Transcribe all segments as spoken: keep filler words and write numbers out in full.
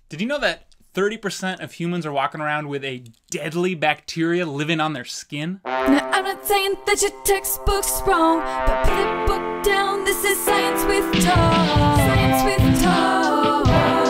Did you know that thirty percent of humans are walking around with a deadly bacteria living on their skin? Now, I'm not saying that your textbook's wrong, but put that book down. This is Science with Tom. Science with Tom.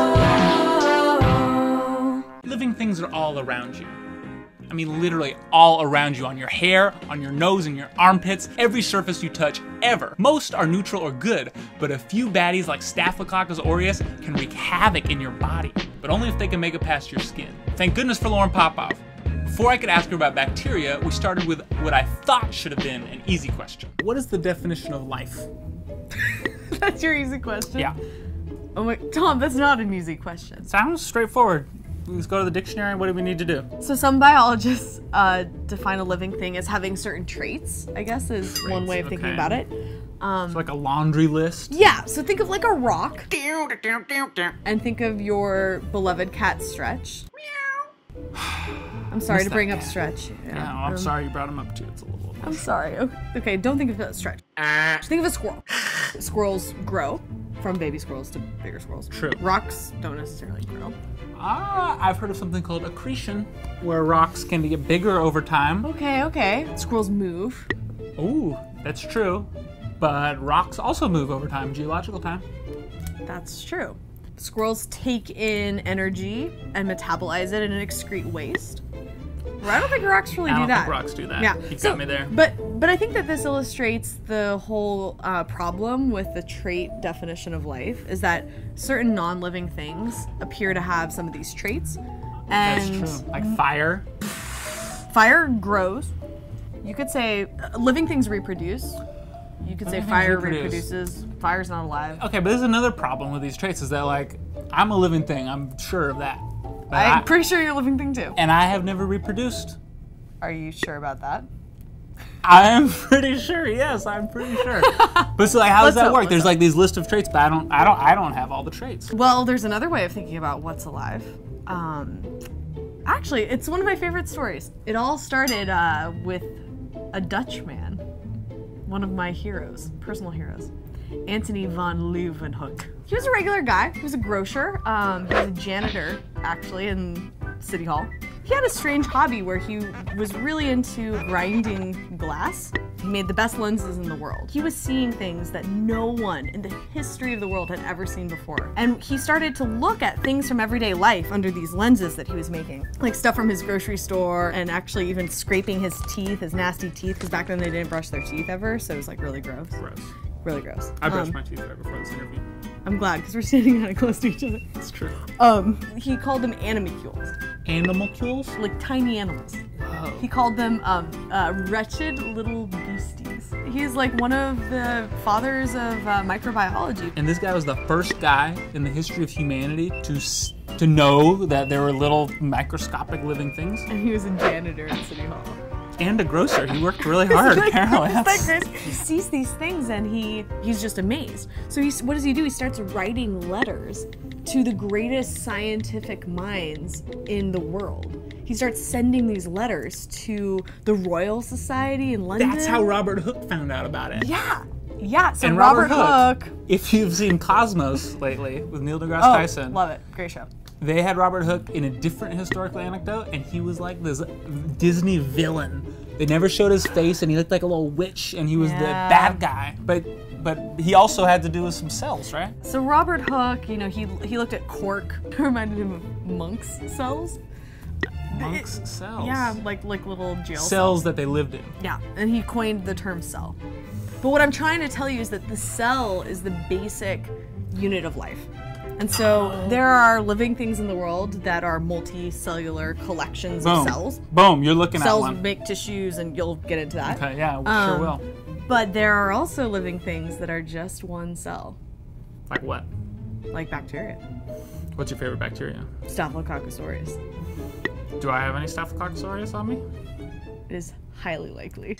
Living things are all around you. I mean, literally all around you, on your hair, on your nose, and your armpits, every surface you touch ever. Most are neutral or good, but a few baddies like Staphylococcus aureus can wreak havoc in your body, but only if they can make it past your skin. Thank goodness for Lauren Popov. Before I could ask her about bacteria, we started with what I thought should have been an easy question. What is the definition of life? That's your easy question? Yeah. Oh my, Tom, that's not an easy question. Sounds straightforward. Let's go to the dictionary. What do we need to do? So some biologists uh, define a living thing as having certain traits, I guess is Traits, one way of thinking okay. about it. Um, It's like a laundry list. yeah, so think of like a rock. And think of your beloved cat Stretch. I'm sorry Miss to that bring up cat. Stretch. Yeah, well, I'm um, sorry you brought him up too. It's a little I'm sorry. Okay, don't think of it as Stretch. Think of a squirrel. Squirrels grow from baby squirrels to bigger squirrels. True. Rocks don't necessarily grow. Ah, I've heard of something called accretion, where rocks can get bigger over time. Okay, okay. Squirrels move. Ooh, that's true. But rocks also move over time, geological time. That's true. Squirrels take in energy and metabolize it and excrete waste. Well, I don't think rocks really I do don't that. think rocks do that. Yeah, You so- got me there. But but I think that this illustrates the whole uh, problem with the trait definition of life is that certain non-living things appear to have some of these traits, and That's true. Like fire. fire grows. You could say uh, living things reproduce. You could say Living things fire reproduce. reproduces. Fire's not alive. Okay, but there's another problem with these traits is that, like, I'm a living thing. I'm sure of that. But I, I'm pretty sure you're a living thing too. and I have never reproduced. Are you sure about that? I am pretty sure. Yes, I'm pretty sure. But so, like, how does Let's that hope, work? let's There's hope. like these list of traits, but I don't, I don't, I don't have all the traits. Well, there's another way of thinking about what's alive. Um, actually, it's one of my favorite stories. It all started uh, with a Dutch man, one of my heroes, personal heroes, Antony van Leeuwenhoek. He was a regular guy. He was a grocer. Um, he was a janitor, actually, in City Hall. He had a strange hobby where he was really into grinding glass. He made the best lenses in the world. He was seeing things that no one in the history of the world had ever seen before. And he started to look at things from everyday life under these lenses that he was making. Like stuff from his grocery store and actually even scraping his teeth, his nasty teeth, because back then they didn't brush their teeth ever, so it was like really gross. Gross. Really gross. I brushed Um, my teeth right before this interview. I'm glad, because we're standing kind of close to each other. It's true. Um, he called them animalcules, Animalcules? like tiny animals. Whoa. He called them um, uh, wretched little beasties. He's like one of the fathers of uh, microbiology. And this guy was the first guy in the history of humanity to s- to know that there were little microscopic living things. And he was a janitor at City Hall. And a grocer. He worked really hard, Isn't that- apparently. isn't that That's- crazy? He sees these things and he he's just amazed. So he's, what does he do? He starts writing letters to the greatest scientific minds in the world. He starts sending these letters to the Royal Society in London. That's how Robert Hooke found out about it. Yeah, yeah. So And Robert, Robert Hooke. If you've seen Cosmos lately with Neil deGrasse Oh, Tyson, love it. Great show. they had Robert Hooke in a different historical anecdote, and he was like this Disney villain. They never showed his face, and he looked like a little witch, and he was the Yeah. bad guy. But but he also had to do with some cells, right? So Robert Hooke, you know, he he looked at cork. It reminded him of monks' cells. Monks' cells. Yeah, like like little jail cells. Cells that they lived in. Yeah, and he coined the term cell. But what I'm trying to tell you is that the cell is the basic unit of life. And so Oh. there are living things in the world that are multicellular collections Boom. of cells. Boom, you're looking Cells at one. make tissues, and you'll get into that. Okay, yeah, we Um, sure will. But there are also living things that are just one cell, Like what? like bacteria. What's your favorite bacteria? Staphylococcus aureus. Do I have any Staphylococcus aureus on me? It is highly likely.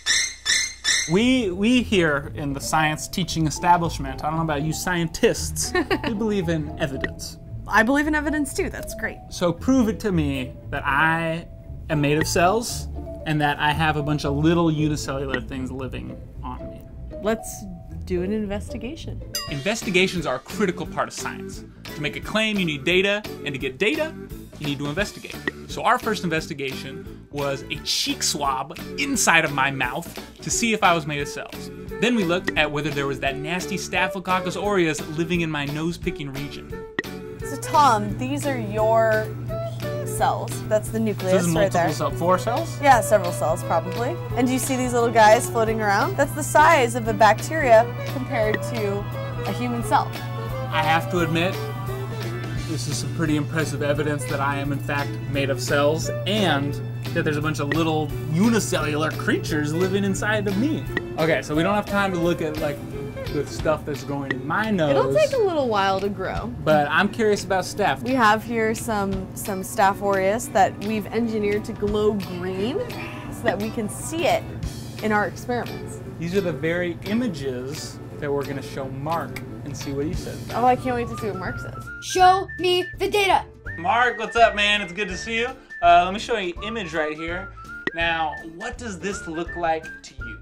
We we here in the science teaching establishment, I don't know about you scientists, we believe in evidence. I believe in evidence too, that's great. So prove it to me that I am made of cells and that I have a bunch of little unicellular things living on me. Let's do an investigation. Investigations are a critical part of science. To make a claim, you need data, and to get data, you need to investigate. So our first investigation was a cheek swab inside of my mouth to see if I was made of cells. Then we looked at whether there was that nasty Staphylococcus aureus living in my nose-picking region. So Tom, these are your cells. That's the nucleus So this is right there. multiple cells, four cells? Yeah, several cells probably. And do you see these little guys floating around? That's the size of a bacteria compared to a human cell. I have to admit, this is some pretty impressive evidence that I am in fact made of cells and that there's a bunch of little unicellular creatures living inside of me. Okay, so we don't have time to look at like the stuff that's growing in my nose. It'll take a little while to grow. But I'm curious about staph. We have here some, some Staph aureus that we've engineered to glow green so that we can see it in our experiments. These are the very images that we're gonna show Mark and see what he says. Oh, I can't wait to see what Mark says. Show me the data. Mark, what's up, man? It's good to see you. Uh, let me show you an image right here. Now, what does this look like to you?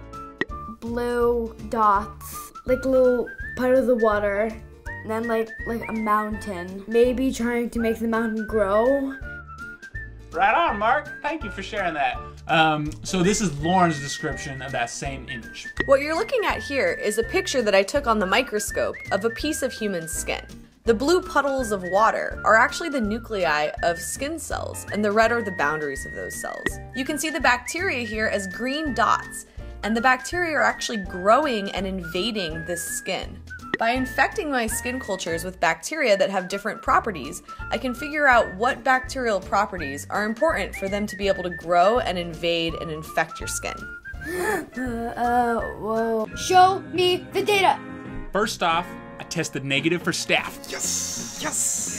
Blue dots, like a little part of the water, and then like like a mountain. Maybe trying to make the mountain grow. Right on, Mark. Thank you for sharing that. Um, so this is Lauren's description of that same image. What you're looking at here is a picture that I took on the microscope of a piece of human skin. The blue puddles of water are actually the nuclei of skin cells, and the red are the boundaries of those cells. You can see the bacteria here as green dots, and the bacteria are actually growing and invading this skin. By infecting my skin cultures with bacteria that have different properties, I can figure out what bacterial properties are important for them to be able to grow and invade and infect your skin. uh, uh, whoa. Show me the data. First off, I tested negative for staph. Yes! Yes!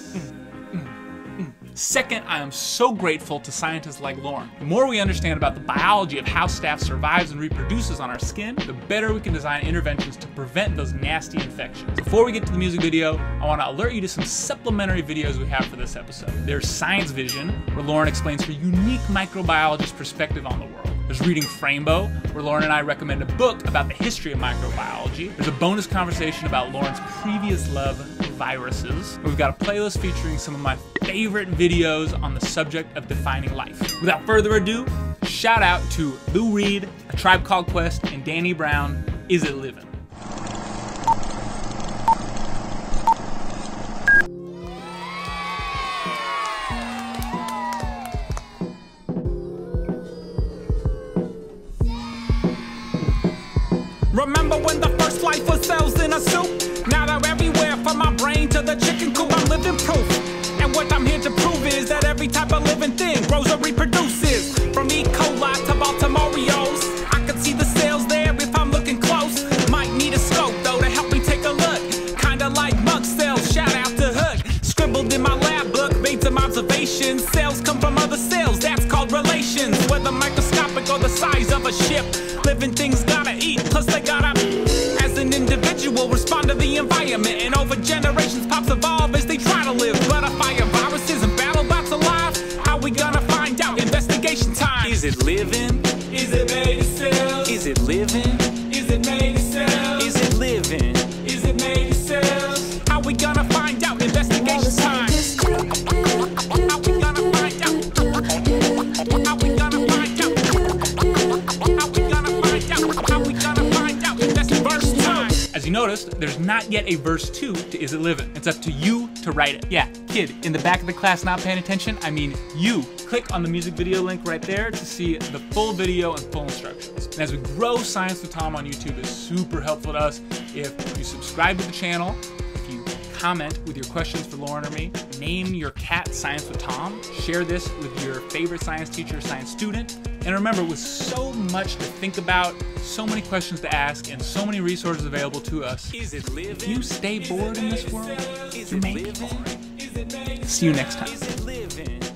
Second, I am so grateful to scientists like Lauren. The more we understand about the biology of how staph survives and reproduces on our skin, the better we can design interventions to prevent those nasty infections. Before we get to the music video, I want to alert you to some supplementary videos we have for this episode. There's Science Vision, where Lauren explains her unique microbiologist perspective on the world. There's Reading Framebeau, where Lauren and I recommend a book about the history of microbiology. There's a bonus conversation about Lauren's previous love, viruses. And we've got a playlist featuring some of my favorite videos on the subject of defining life. Without further ado, shout out to Lou Reed, A Tribe Called Quest, and Danny Brown, Is It Livin'? Remember when the first life was cells in a soup? Now they're everywhere, from my brain to the chicken coop. I'm living proof. And what I'm here to prove is that every type of living thing grows or reproduces. From E. coli to Baltimoreos, I can see the cells there if I'm looking close. Might need a scope though to help me take a look. Kinda like mug cells, shout out to Hook. Scribbled in my lab book, made some observations. Cells come from other cells, that's called relations. Whether microscopic or the size of a ship, living things gotta eat, plus they gotta, as an individual, respond to the environment. And over generations, pops evolve as they try to live. But if fire viruses and battle bots alive, how we gonna find out? Investigation time. Is it living? Is it made of cells? Is it living? Is it made of cells? Is it living? Is it made of cells? How we gonna find out? Investigation time. How we gonna find out? How we gonna find out? How we gonna find out? How we gonna find out? That's verse time. As you noticed, there's not yet a verse two to Is It Livin'? It's up to you to write it. Yeah, kid, in the back of the class not paying attention, I mean you. Click on the music video link right there to see the full video and full instructions. And as we grow Science with Tom on YouTube, it's super helpful to us if you subscribe to the channel, if you comment with your questions for Lauren or me, name your cat Science with Tom, share this with your favorite science teacher or science student, and remember, with so much to think about, so many questions to ask, and so many resources available to us, if you stay bored in this world, you may be bored. See you next time.